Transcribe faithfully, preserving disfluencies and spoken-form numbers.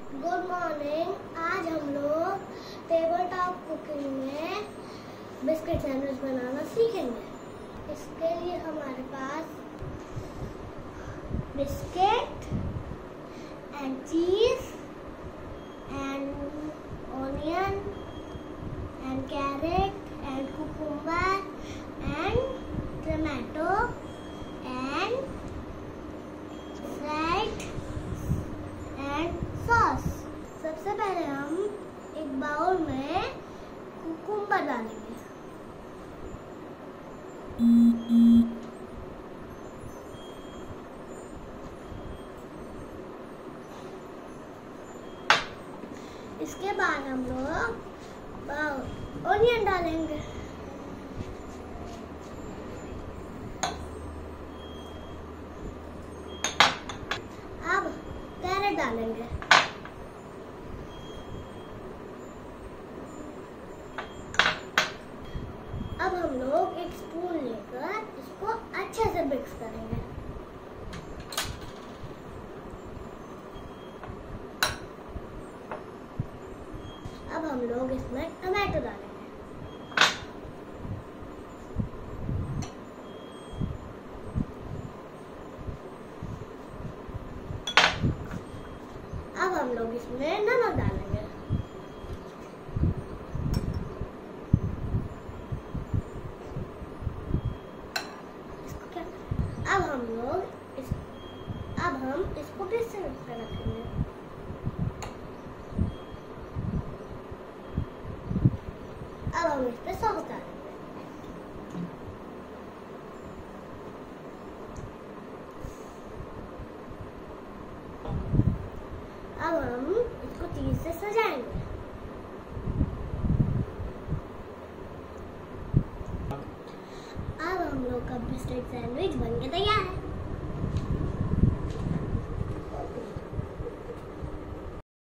Good morning. आज हम लोग टेबल टॉप कुकिंग में बिस्किट सैंडविच बनाना सीखेंगे। इसके लिए हमारे पास biscuit and cheese and onion and carrot and cucumber and tomato and fried and sauce. सबसे पहले हम एक बाउल में कुकुम्बर डालेंगे। इसके बाद हम लोग ऑनियन डालेंगे। अब कैरेट डालेंगे। अब हम लोग एक स्पून लेकर इसको अच्छे से मिक्स करेंगे। अब हम लोग इसमें टमाटो डालेंगे। अब हम लोग इसमें नमक डालेंगे। इसको क्या अब हम लोग इस अब हम इसको फिर से रखेंगे। अब हम इस पे सॉस डालेंगे। अब हम इसको चीज से सजाएंगे। अब हम लोग का बिस्किट सैंडविच बनके तैयार है।